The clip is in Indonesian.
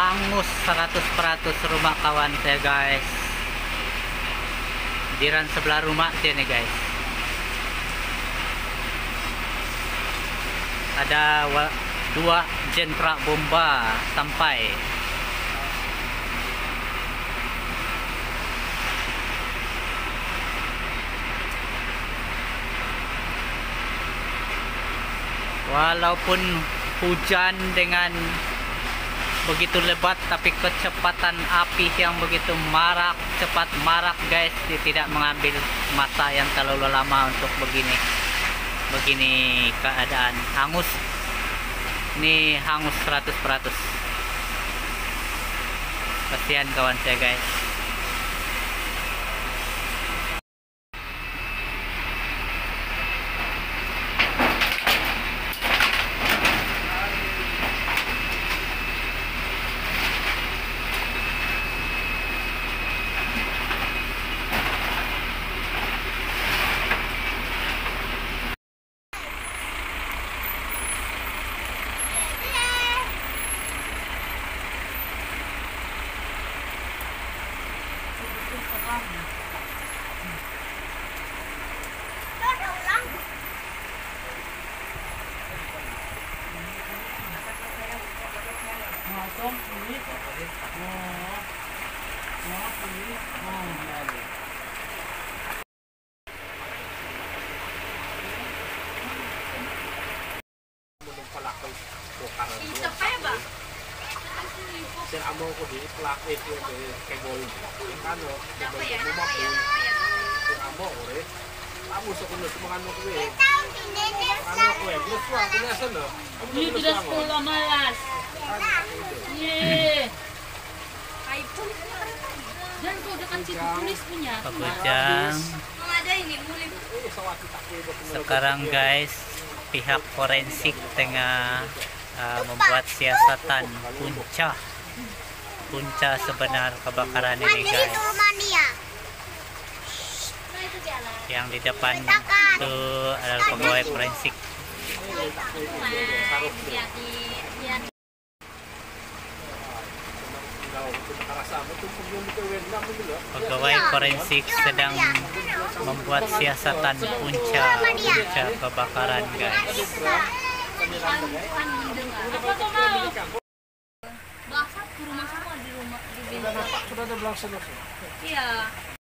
hangus 100% rumah kawan saya guys. Jiran sebelah rumah sini guys. Ada dua jenderal bomba sampai. Walaupun hujan dengan begitu lebat, tapi kecepatan api yang begitu cepat marak guys, dia tidak mengambil masa yang terlalu lama untuk begini keadaan hangus. Ini hangus 100%. Kasihan kawan saya guys. Sen amo ko di plak itu kebol kan lo amo ore amo so kuno semua anu ko anu ko terus wa kuno sen lo Ini tidak 10 malas. Ye. iPhone. Dan kau dekat situ tulis punya. Pegujang. Ada ini mulai. Sekarang guys, pihak forensik tengah membuat siasatan punca sebenar kebakaran ini guys. Yang di depan itu adalah pegawai forensik. Pegawai forensik sedang membuat siasatan punca kebakaran guys. Basah ke rumah semua di rumah di Sudah ada belakang. Iya.